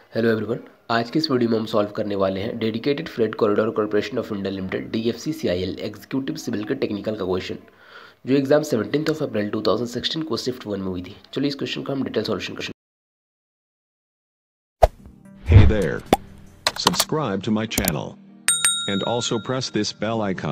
Hello everyone. आज की इस वीडियो में हम सॉल्व करने वाले हैं dedicated freight corridor corporation of India limited DFCCIL executive civil के टेक्निकल का क्वेश्चन जो एग्जाम 17 अप्रैल 2016 को शिफ्ट 1 में हुई थी। चलिए इस क्वेश्चन का हम डिटेल सॉल्यूशन करें। Hey there. Subscribe to my channel. And also press this bell icon.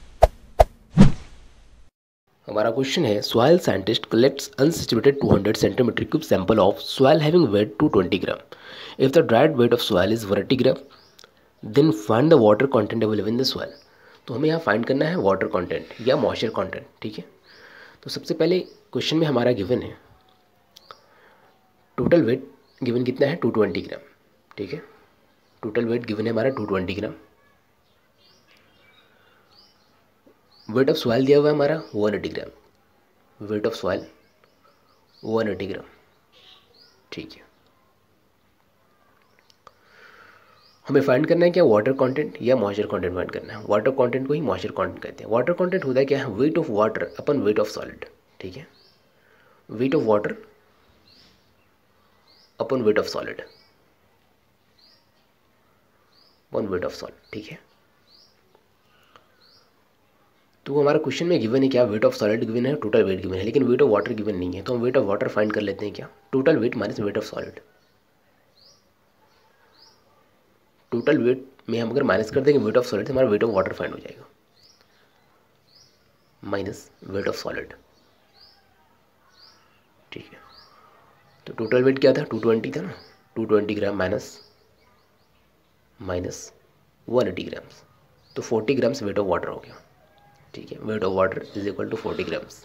हमारा क्वेश्चन है soil scientist collects unsaturated 200 centimetre cube sample of soil having weight 220 gram. If the dried weight of soil is 180 gram then find the water content available in the soil. तो हमें यहाँ find करना है water content या moisture content. ठीक है, तो सबसे पहले क्वेश्चन में हमारा गिवन है टोटल वेट गिवन कितना है 220 ग्राम। ठीक है, टोटल वेट गिवन है हमारा 220 ग्राम। वेट ऑफ सॉइल दिया हुआ है हमारा 180 gram. Weight of soil 180 gram. ठीक है, हमें फाइंड करना है क्या वाटर कंटेंट या मॉइस्चर कंटेंट फाइंड करना है। वाटर कंटेंट को ही मॉइस्चर कंटेंट कहते हैं। वाटर कंटेंट होता है क्या है weight of water upon weight of solid. ठीक है, weight of water upon weight of solid upon weight of solid. ठीक है, तो हमारा क्वेश्चन में गिवन है क्या वेट ऑफ सॉलिड गिवन है, टोटल वेट गिवन है, लेकिन वेट ऑफ वाटर गिवन नहीं है। तो हम वेट ऑफ वाटर फाइंड कर लेते हैं क्या, total weight minus weight of solid. Total weight में हम अगर माइनस कर देंगे वेट ऑफ सॉलिड तो हमारा वेट ऑफ वाटर फाइंड हो जाएगा माइनस वेट ऑफ सॉलिड। ठीक है, तो टोटल वेट क्या था 220 था ना, 220 ग्राम माइनस 180 ग्राम्स, तो 40 ग्राम्स वेट ऑफ वाटर हो गया। ठीक है, weight of water is equal to 40 grams.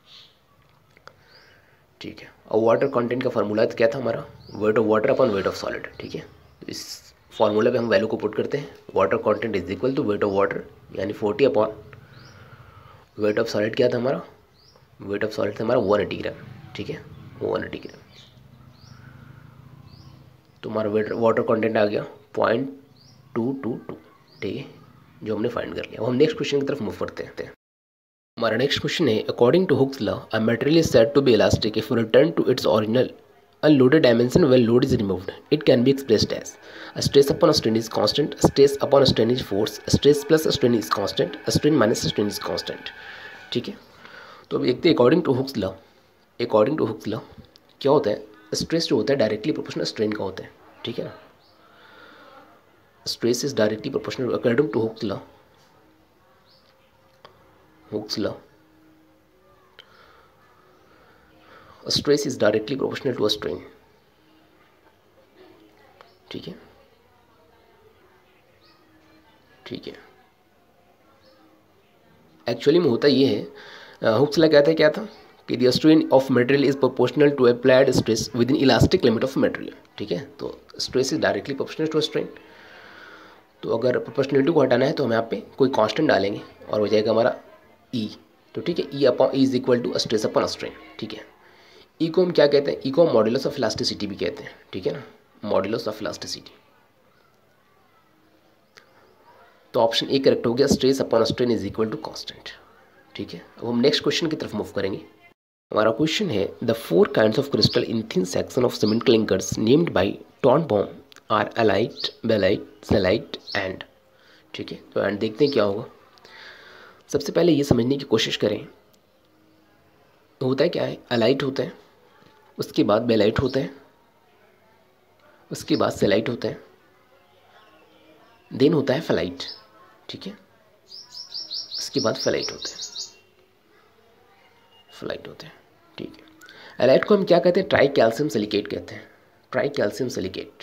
ठीक है, और वाटर कंटेंट का फार्मूला क्या था हमारा, weight of water upon weight of solid. ठीक है, तो इस फार्मूला पे हम वैल्यू को पुट करते हैं, water content is equal to weight of water यानी 40 अपॉन वेट ऑफ सॉलिड क्या था हमारा, वेट ऑफ सॉलिड था हमारा 180 ग्राम। ठीक है, 180 ग्राम, तो हमारा वेट वाटर कंटेंट आ गया 0.222। ठीक है, जो हमने फाइंड कर लिया। अब हम नेक्स्ट क्वेश्चन की तरफ मूव करते हैं। हमारा नेक्स्ट क्वेश्चन है according to Hooke's law a material is said to be elastic if return to its original unloaded dimension when load is removed. It can be expressed as a stress upon a strain is constant, a stress upon a strain is force, a stress plus a strain is constant, a strain minus a strain is constant. ठीक है, तो अब देखते हैं according to Hooke's law. According to Hooke's law क्या होता है, stress जो होता है डायरेक्टली प्रोपोर्शनल स्ट्रेन का होता है। ठीक है ना, stress is directly proportional according to Hooke's law. Hooke's law stress is directly proportional to a strain. ठीक है, ठीक है, एक्चुअली में होता ये है, हुक्स लॉ कहता है क्या था कि the strain of material is proportional to applied stress within elastic limit of material. ठीक है, तो stress is directly proportional to strain. तो अगर प्रोपोर्शनलिटी को हटाना है तो हम यहाँ पे कोई कांस्टेंट डालेंगे और हो जाएगा हमारा ई। तो ठीक है, E upon E is equal to stress upon strain. ठीक है, ई को हम क्या कहते हैं, ई को हम मॉड्यूलस ऑफ इलास्टिसिटी भी कहते हैं। ठीक है ना, मॉड्यूलस ऑफ इलास्टिसिटी। तो ऑप्शन ए करेक्ट हो गया, stress upon strain is equal to constant. ठीक है, अब हम नेक्स्ट क्वेश्चन की तरफ मूव करेंगे। हमारा क्वेश्चन है the 4 kinds of crystal in thin section of cement clinkers named by Tornebohm are alite, belite, celite and. ठीक है, तो एंड देखते हैं क्या होगा। सबसे पहले ये समझने की कोशिश करें होता है क्या है, एलाइट होता है, उसके बाद बेलाइट होता है, उसके बाद सेलाइट होता है, देन होता है फेलाइट। ठीक है, उसके बाद फेलाइट होता है, फेलाइट होता है। ठीक है, एलाइट को हम क्या कहते हैं, ट्राई कैल्शियम सिलिकेट कहते हैं। Tri calcium silicate,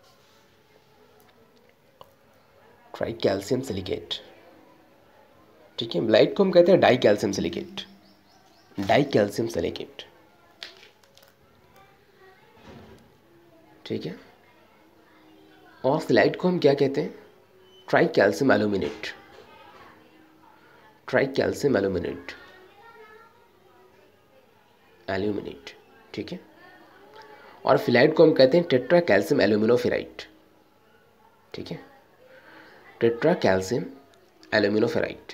tri calcium silicate. ठीक है, बेलाइट को हम कहते हैं di calcium silicate, di calcium silicate. ठीक है, और सेलाइट को हम क्या कहते हैं, tri calcium aluminate, tri calcium aluminate, aluminate. ठीक है, और फिलाइट को हम कहते हैं टेट्रा कैल्शियम एल्यूमिनोफेराइट। ठीक है, टेट्रा कैल्शियम एल्यूमिनोफेराइट,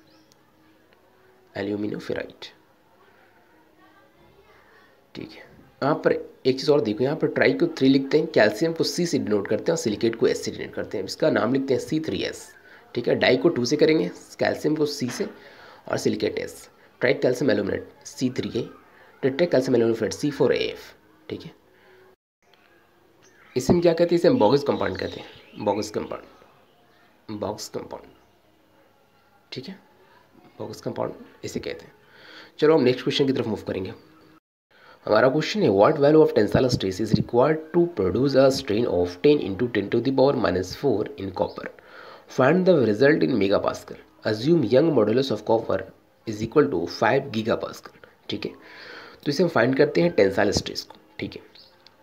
एल्यूमिनोफेराइट। ठीक है, यहाँ पर एक चीज़ और देखो, यहाँ पर ट्राई को 3 लिखते हैं, कैल्शियम को C से डिनोट करते हैं और सिलिकेट को S से डिनोट करते हैं। इसका नाम लिखते हैं C3S। ठीक है, डाई को 2 से करेंगे, कैल्शियम को C से और silicate S। Tri calcium aluminate C3A, tetra calcium aluminate C4AF। ठीक है, इसे हम क्या कहते हैं, इसे हम बॉक्स कंपाउंड कहते हैं, बॉक्स कंपाउंड, बॉक्स कंपाउंड। ठीक है, बॉक्स कंपाउंड इसे कहते हैं। चलो हम नेक्स्ट क्वेश्चन की तरफ मूव करेंगे। हमारा क्वेश्चन है what value of tensile stress is required to produce a strain of 10 × 10⁻⁻4 in copper, find the result in mega pascal, assume Young modulus of copper is equal to 5 giga pascal. ठीक है, तो इसे हम find करते हैं tensile stress को। ठीक है,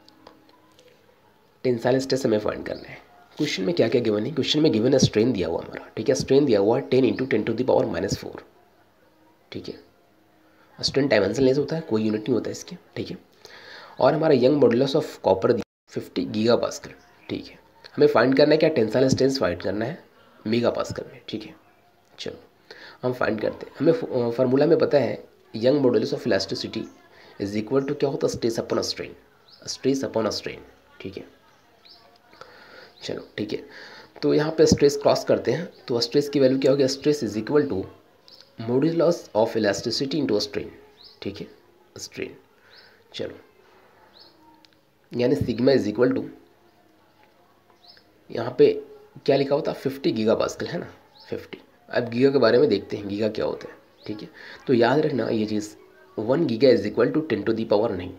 टेंसाइल स्ट्रेस हमें फाइंड करना है। क्वेश्चन में क्या क्या गिवन है, क्वेश्चन में गिवन है स्ट्रेन दिया हुआ हमारा। ठीक है, स्ट्रेन दिया हुआ 10 × 10⁻⁻4। ठीक है, स्ट्रेन डायमेंशनलेस होता है, कोई यूनिट नहीं होता इसके। ठीक है, और हमारा Young modulus of copper 50 giga pascal. ठीक है, हमें फाइंड करना है क्या, टेंसाइल स्ट्रेस फाइंड करना है मेगा पास्कल में। ठीक है, चलो हम फाइंड करते हैं। हमें फार्मूला में पता है Young modulus of elasticity is equal to क्या होता है, stress upon strain, stress upon strain. ठीक है, चलो ठीक है, तो यहाँ पे स्ट्रेस क्रॉस करते हैं, तो स्ट्रेस की वैल्यू क्या हो गया, stress is equal to modulus of elasticity into strain. ठीक है, स्ट्रेन, चलो यानी सिग्मा इज इक्वल टू, यहाँ पे क्या लिखा होता है 50 गीगा पास्कल है ना, 50। अब गीगा के बारे में देखते हैं, गीगा क्या होता है। ठीक है, तो याद रखना ये चीज़, 1 giga is equal to 10⁻9,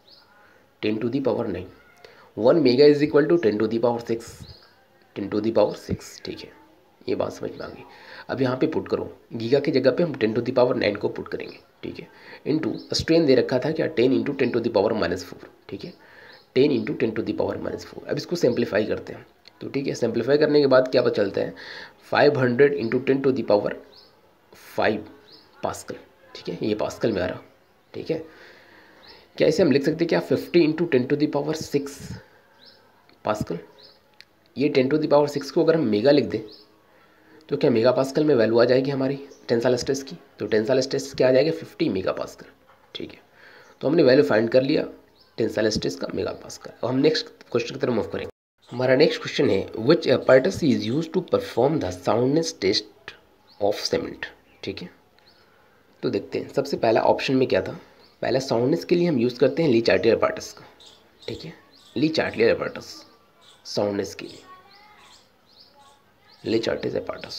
10⁻9। 1 mega is equal to 10⁻6, 10⁻6। ठीक है, ये बात समझ में आ गई। अब यहाँ पे पुट करो, गीगा की जगह पे हम 10⁻9 को पुट करेंगे। ठीक है, इंटू स्ट्रेन दे रखा था क्या, 10 × 10⁻4। ठीक है, 10 × 10⁻4। अब इसको सिंप्लीफाई करते हैं, तो ठीक है, सिंप्लीफाई करने के बाद क्या पता चलता है, 500 × 10⁵ पास्कल। ठीक है, ये पास्कल में आ रहा। ठीक है, क्या इसे हम लिख सकते हैं क्या, 50 × 10⁶ पास्कल। ये 10⁶ को अगर हम मेगा लिख दें तो क्या मेगा पास्कल में वैल्यू आ जाएगी हमारी टेंसाइल स्ट्रेस की, तो टेंसाइल स्ट्रेस क्या आ जाएगा, 50 मेगा पास्कल। ठीक है, तो हमने वैल्यू फाइंड कर लिया टेंसाइल स्ट्रेस का मेगा पास्कल। अब हम नेक्स्ट क्वेश्चन की तरफ मूव करेंगे। हमारा नेक्स्ट क्वेश्चन है which apparatus is use to perform the soundness test of cement. ठीक है, तो देखते हैं सबसे पहला ऑप्शन में क्या था, पहला साउंडनेस के लिए हम यूज़ करते हैं ली चार्टियर apparatus का। ठीक है, ली चार्टियर apparatus साउंडनेस के लिए, ली चार्टियर apparatus।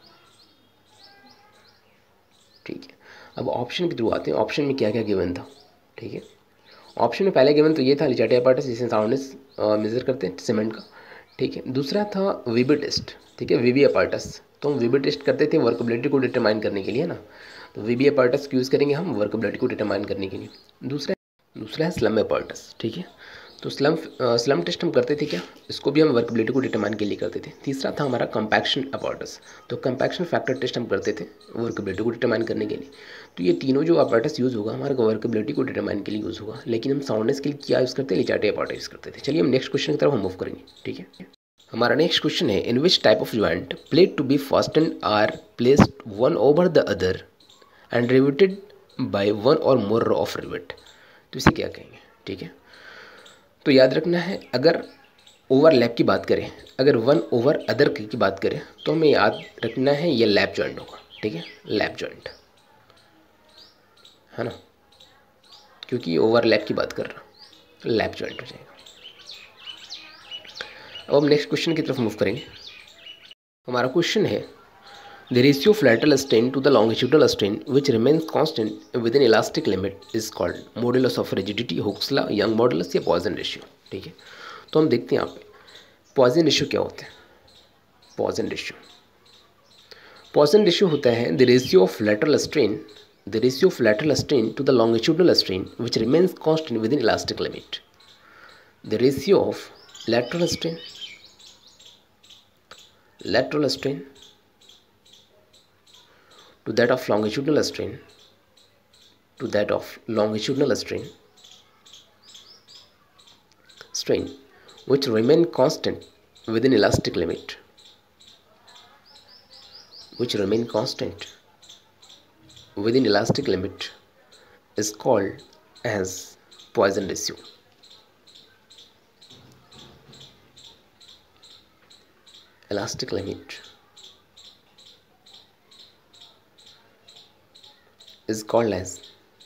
ठीक है, अब ऑप्शन के थ्रू आते हैं, ऑप्शन में क्या क्या गिवन था। ठीक है, ऑप्शन में पहले गिवन तो ये था ली चार्टियर apparatus, जिससे साउंडनेस मेजर करते हैं सीमेंट का। ठीक है, दूसरा था वीबी टेस्ट। ठीक है, वीबी apparatus, तो हम वीबी टेस्ट करते थे वर्कबिलिटी को डिटरमाइन करने के लिए ना, तो वीबी apparatus यूज़ करेंगे हम वर्कबिलिटी को डिटरमाइन करने के लिए। दूसरा है स्लम apparatus। ठीक है, तो स्लम टेस्ट हम करते थे क्या, इसको भी हम वर्कबिलिटी को डिटरमाइन के लिए करते थे। तीसरा था हमारा कंपैक्शन apparatus, तो कंपैक्शन फैक्टर टेस्ट हम करते थे वर्कबिलिटी को डिटरमाइन करने के लिए। तो ये तीनों जो apparatus यूज़ होगा हमारे वर्कबिलिटी को डिटरमाइन के लिए यूज़ होगा, लेकिन हम साउंडनेस के लिए क्या यूज़ करते हैं, ली चार्टियर apparatus यूज़ करते थे। चलिए हम नेक्स्ट क्वेश्चन की तरफ हम मूव करेंगे। ठीक है, हमारा नेक्स्ट क्वेश्चन है in which type of joint plate to be fastened are placed one over the other and riveted by one or more row of rivet, तो इसे क्या कहेंगे। ठीक है, तो याद रखना है, अगर ओवरलैप की बात करें, अगर वन ओवर अदर की बात करें, तो हमें याद रखना है ये लैप जॉइंट होगा। ठीक है, लैप जॉइंट है ना, क्योंकि ये ओवरलैप की बात कर रहा, लैप जॉइंट हो जाएगा। अब हम नेक्स्ट क्वेश्चन की तरफ मूव करेंगे। हमारा क्वेश्चन है the ratio of lateral strain to the longitudinal strain which remains constant within elastic limit is called modulus of rigidity, Hooke's law, Young modulus या Poisson ratio। ठीक है, तो हम देखते हैं यहाँ पे Poisson ratio क्या होता है। Poisson ratio, Poisson ratio होता है the ratio of lateral strain, the ratio of lateral strain to the longitudinal strain which remains constant within elastic limit, the ratio of lateral strain to that of longitudinal strain which remain constant within elastic limit, is called as Poisson ratio. Elastic limit is called as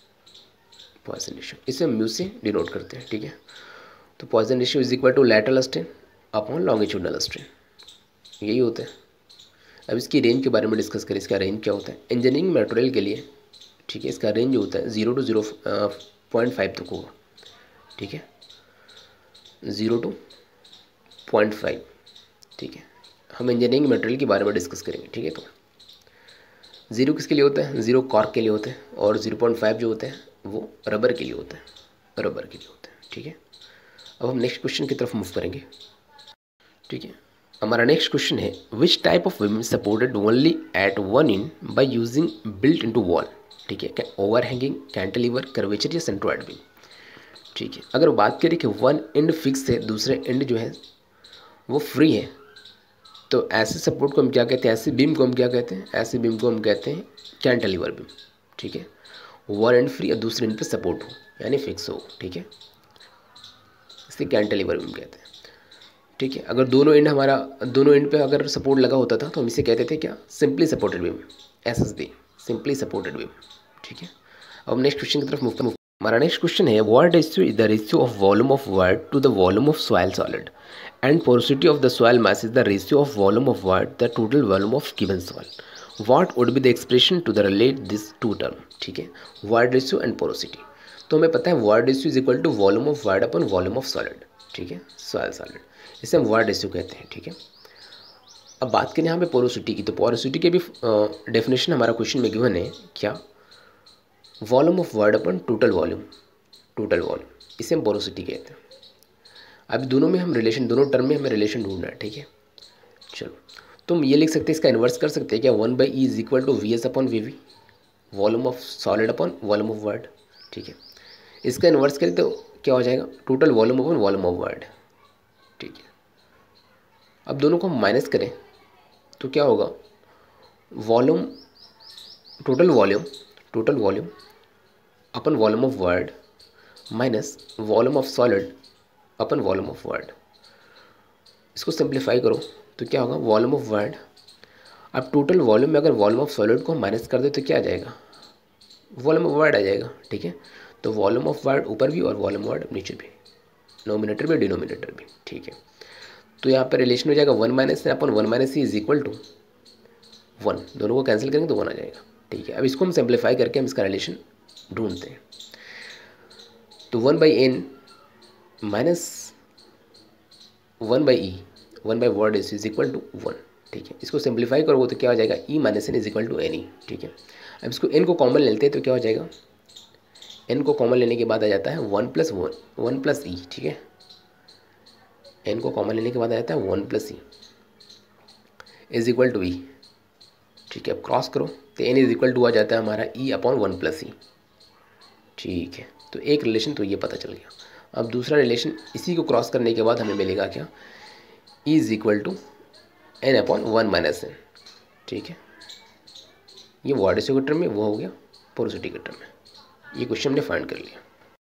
Poisson ratio. इसे mu से denote करते हैं, ठीक है। तो Poisson ratio is equal to lateral strain upon longitudinal strain, यही होता है। अब इसकी रेंज के बारे में डिस्कस करें, इसका रेंज क्या होता है इंजीनियरिंग मटेरियल के लिए, ठीक है। इसका रेंज जो होता है 0 to 0.5 तक होगा, ठीक है, 0 to 0.5, ठीक है। हम इंजीनियरिंग मटेरियल के बारे में डिस्कस करेंगे, ठीक है। तो 0 किसके लिए होता है, 0 कॉर्क के लिए होता है, और 0.5 जो होता है वो रबर के लिए होता है, रबर के लिए होता है, ठीक है। अब हम नेक्स्ट क्वेश्चन की तरफ मूव करेंगे, ठीक है। हमारा नेक्स्ट क्वेश्चन है which type of beam supported only at one end by using built into wall, ठीक है। ओवर हैंगिंग, कैंटिलीवर, कर्वेचर या सेंट्रोइड बीम, ठीक है। अगर बात करें कि वन एंड फिक्स है, दूसरे एंड जो है वो फ्री है, तो ऐसे सपोर्ट को हम क्या कहते हैं, ऐसे बीम को हम क्या कहते हैं, ऐसे बीम को हम कहते हैं कैंटिलीवर बीम, ठीक है। वन एंड फ्री और दूसरे एंड पे सपोर्ट हो यानी फिक्स हो, ठीक है, इसे कैंटिलीवर बीम कहते हैं, ठीक है। अगर दोनों एंड पे अगर सपोर्ट लगा होता था तो हम इसे कहते थे क्या, simply supported beam, SSB, simply supported beam, ठीक है। अब नेक्स्ट क्वेश्चन की तरफ मूव। हमारा नेक्स्ट क्वेश्चन है what ratio is the ratio of volume of water to the volume of soil solid and porosity of the soil mass is the ratio of volume of water the total volume of given soil. What would be the expression to the relate this to term, ठीक है, water ratio and porosity. तो हमें पता है water ratio is equal to volume of water upon volume of solid, ठीक है, soil solid, इसे हम वाटर रेशियो कहते हैं, ठीक है। अब बात करें यहाँ पे पोरोसिटी की, तो पोरोसिटी के भी डेफिनेशन हमारा क्वेश्चन में गिवन है क्या, volume of water upon total volume, इसे हम पोरोसिटी कहते हैं। अब दोनों में हम रिलेशन, दोनों टर्म में हमें रिलेशन ढूंढना है, ठीक है। चलो तो हम ये लिख सकते हैं, इसका इन्वर्स कर सकते हैं क्या, 1/E is equal to VS upon VV, volume of solid upon volume of water, ठीक है। इसका इन्वर्स करें तो क्या हो जाएगा, total volume upon volume of water, ठीक है। अब दोनों को हम माइनस करें तो क्या होगा, volume, total volume upon volume of water minus volume of solid upon volume of water. इसको सिंप्लीफाई करो तो क्या होगा, वॉल्यूम ऑफ वाटर। अब टोटल वॉल्यूम में अगर वॉल्यूम ऑफ सॉलिड को माइनस कर दे तो क्या आ जाएगा, वॉल्यूम ऑफ वाटर आ जाएगा, ठीक है। तो वॉल्यूम ऑफ वाटर ऊपर भी और वॉल्यूम ऑफ वाटर नीचे भी, नोमिनेटर भी डिनोमिनेटर भी, ठीक है। तो यहाँ पर रिलेशन हो जाएगा 1 minus upon 1 minus E is equal to 1, दोनों को कैंसिल करेंगे तो 1 आ जाएगा, ठीक है। अब इसको हम सिंप्लीफाई करके हम इसका रिलेशन ढूंढते हैं। तो 1/n माइनस 1/E, 1/वाटर रेशियो इज इक्वल टू 1, ठीक है। इसको सिंप्लीफाई करोगे तो क्या हो जाएगा, E minus n is equal to NE, ठीक है। अब इसको n को कॉमन लेते हैं तो क्या हो जाएगा, n को कॉमन लेने के बाद आ जाता है 1 प्लस E, ठीक है। n को कॉमन लेने के बाद आ जाता है 1 plus E is equal to E, ठीक है। अब क्रॉस करो तो n इज इक्वल टू आ जाता है हमारा E अपॉन 1 प्लस E, ठीक है। तो एक रिलेशन तो ये पता चल गया। अब दूसरा रिलेशन, इसी को क्रॉस करने के बाद हमें मिलेगा क्या, E is equal to n upon 1 minus n, ठीक है। ये वाटर रेशियो के टर्म में, वो हो गया पोरोसिटी के टर्म में। ये क्वेश्चन हमने फाइंड कर लिया।